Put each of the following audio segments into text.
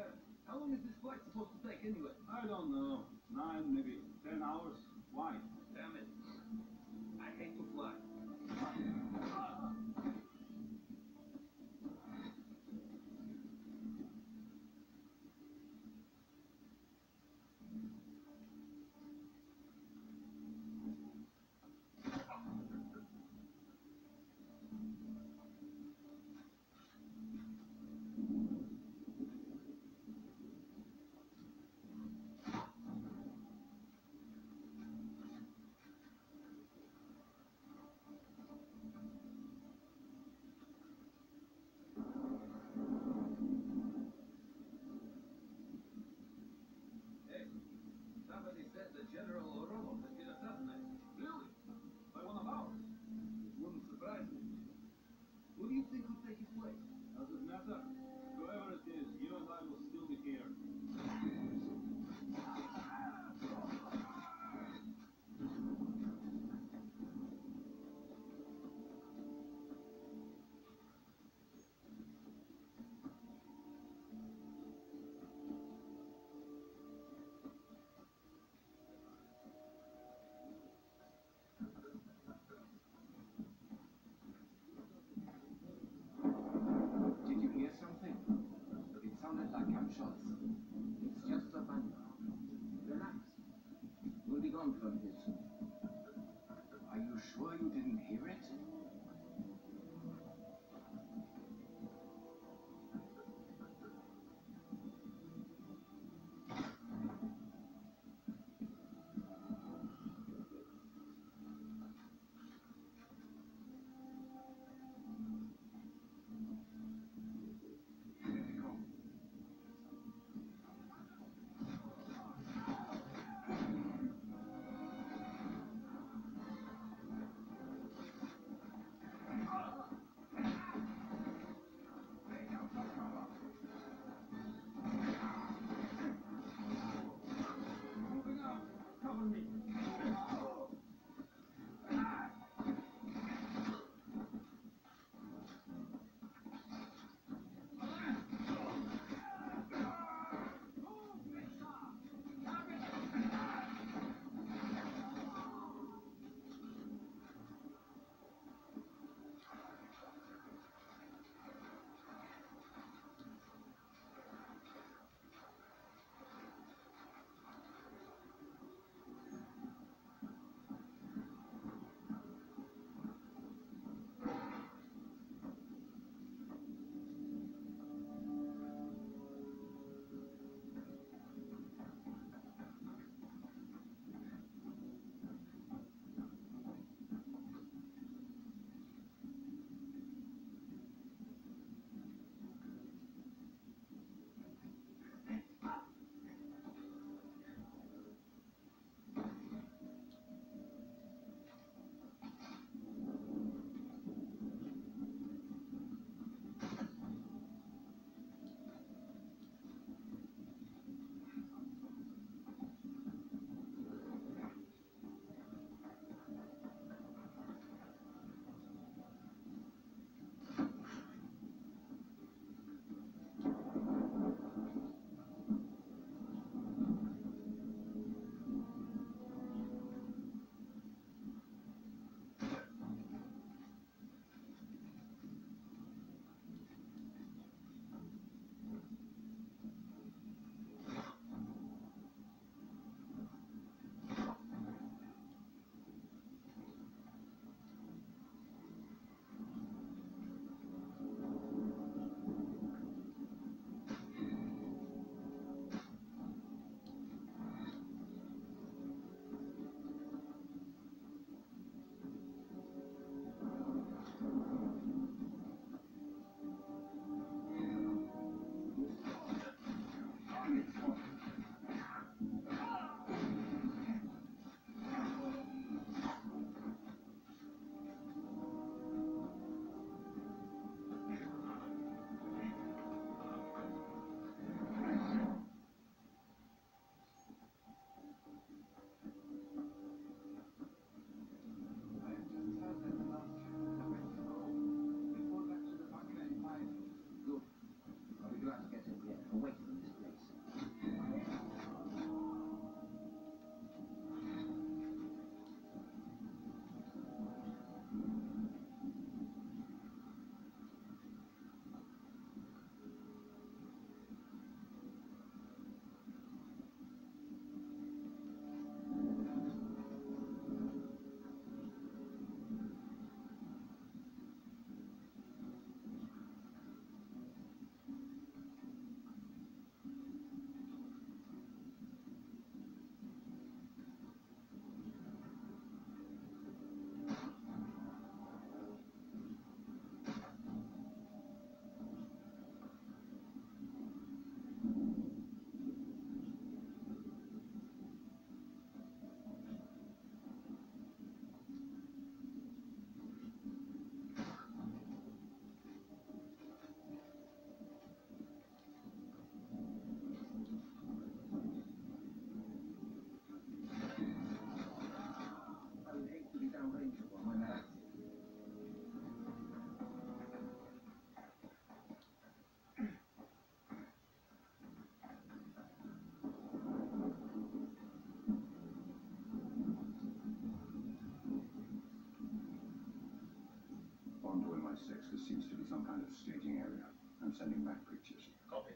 How long is this flight supposed to take anyway? I don't know. 9, maybe 10 hours. Why? Damn it. I hate to fly. Somebody said the General Oromo has been assassinated. Really? By one of ours? Wouldn't surprise me. Who do you think will take his place? Does it matter? Whoever it is, you and I will still be here. Did you hear something? It sounded like gunshots. It's just a thunder. Relax. We'll be gone from here soon. Are you sure you didn't hear it? 556. This seems to be some kind of staging area. I'm sending back pictures. Copy.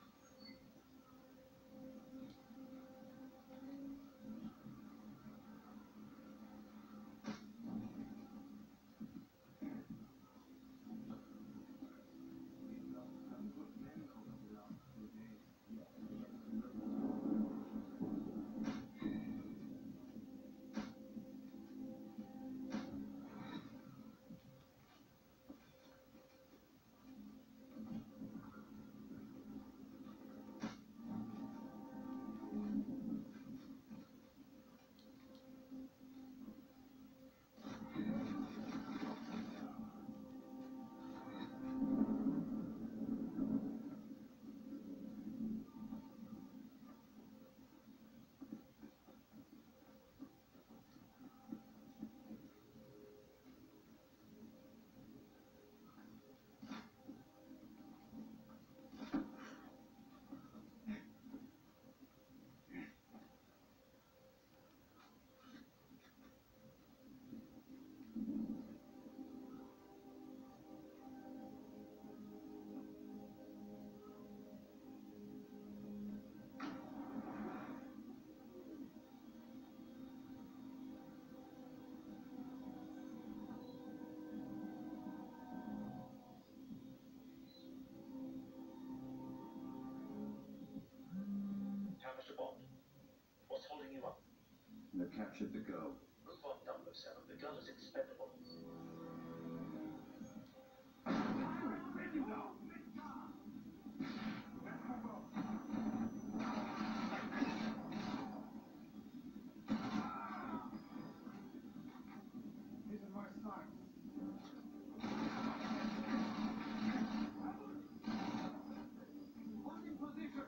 Mr. Bond, what's holding you up? They've captured the girl. Robot 007, the girl is expendable. This is my son. Hold in position.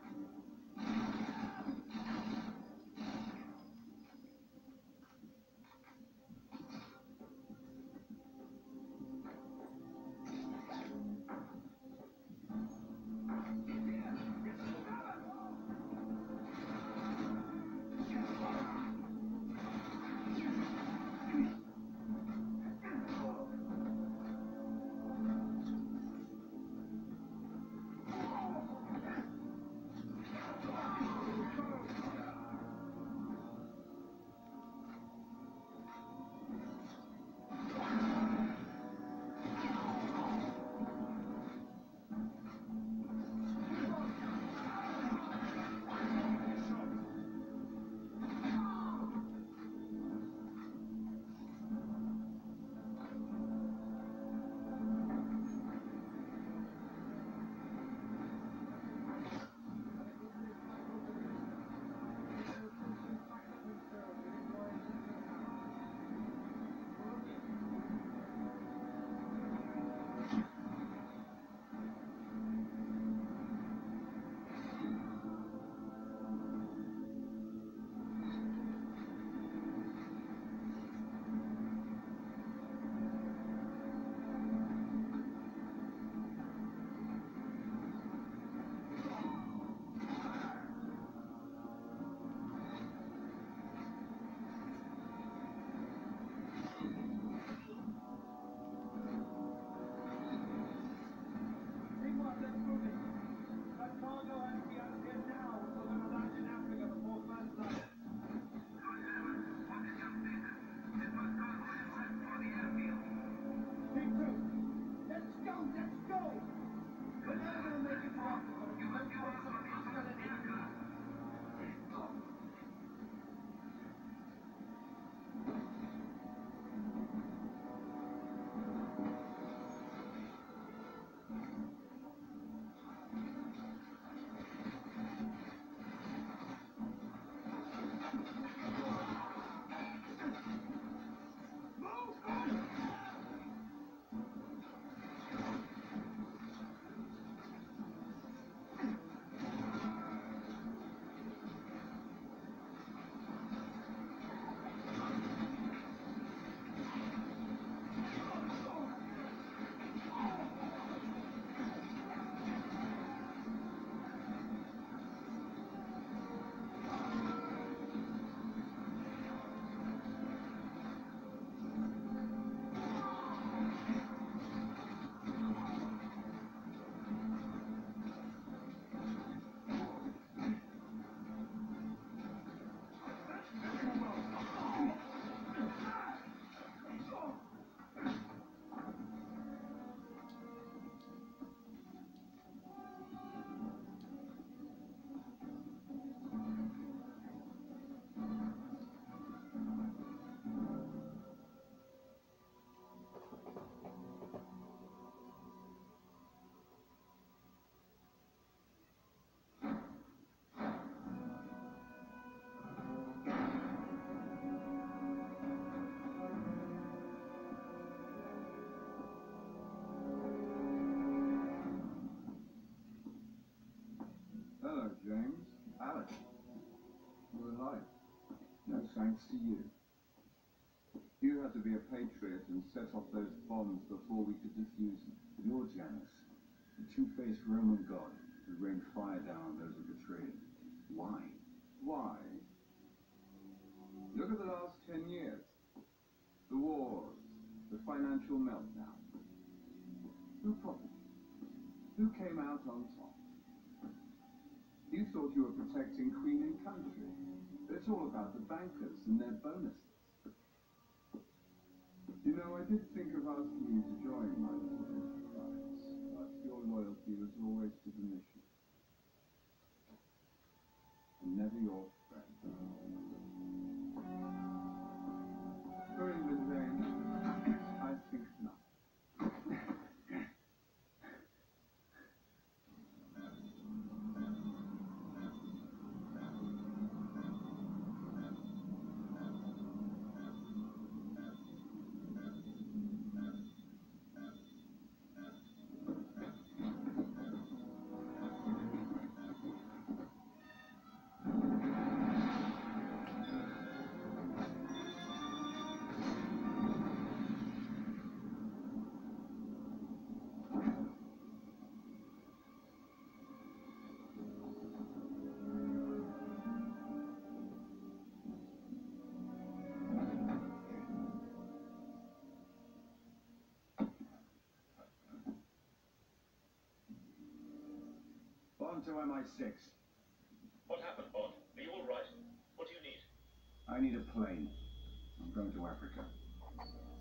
James. Alice. We're alive. No thanks to you. You had to be a patriot and set off those bombs before we could defuse them. You're Janus, the two-faced Roman god who rained fire down on those who betrayed him. Why? Why? Look at the last 10 years. The wars, the financial meltdown. Who profited? Who came out on top? You thought you were protecting Queen and country. It's all about the bankers and their bonuses. You know, I did think of asking you to join my little enterprise, but your loyalty was always to the mission. And never your friend. Going with Zane, I think not. On to MI6. What happened, Bond? Are you all right? What do you need? I need a plane. I'm going to Africa.